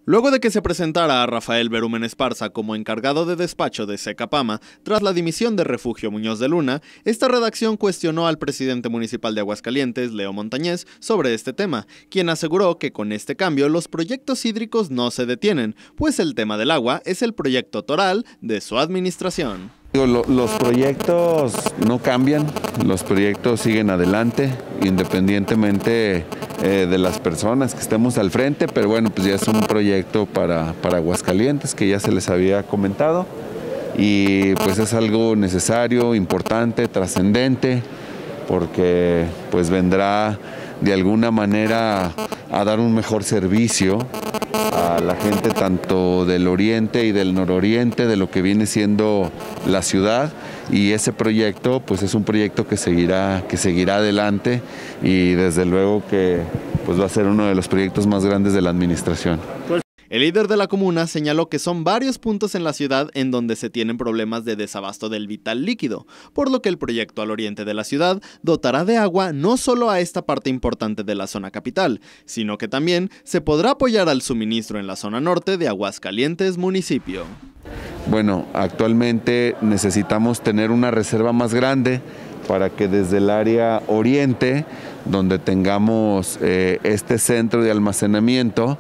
Luego de que se presentara a Rafael Berumen Esparza como encargado de despacho de Secapama tras la dimisión de Refugio Muñoz de Luna, esta redacción cuestionó al presidente municipal de Aguascalientes, Leo Montañez, sobre este tema, quien aseguró que con este cambio los proyectos hídricos no se detienen, pues el tema del agua es el proyecto toral de su administración. Los proyectos no cambian, los proyectos siguen adelante, independientemente de las personas que estemos al frente, pero bueno, pues ya es un proyecto para Aguascalientes que ya se les había comentado y pues es algo necesario, importante, trascendente, porque pues vendrá de alguna manera a dar un mejor servicio a la gente tanto del oriente y del nororiente de lo que viene siendo la ciudad, y ese proyecto pues es un proyecto que seguirá adelante y desde luego que pues va a ser uno de los proyectos más grandes de la administración. El líder de la comuna señaló que son varios puntos en la ciudad en donde se tienen problemas de desabasto del vital líquido, por lo que el proyecto al oriente de la ciudad dotará de agua no solo a esta parte importante de la zona capital, sino que también se podrá apoyar al suministro en la zona norte de Aguascalientes municipio. Bueno, actualmente necesitamos tener una reserva más grande para que desde el área oriente, donde tengamos este centro de almacenamiento,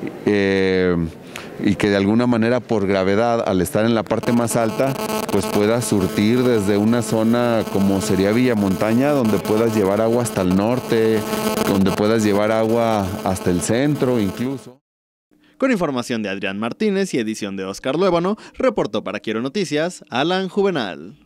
y que de alguna manera por gravedad, al estar en la parte más alta, pues puedas surtir desde una zona como sería Villamontaña, donde puedas llevar agua hasta el norte, donde puedas llevar agua hasta el centro incluso. Con información de Adrián Martínez y edición de Oscar Luébano, reportó para Quiero Noticias, Alan Juvenal.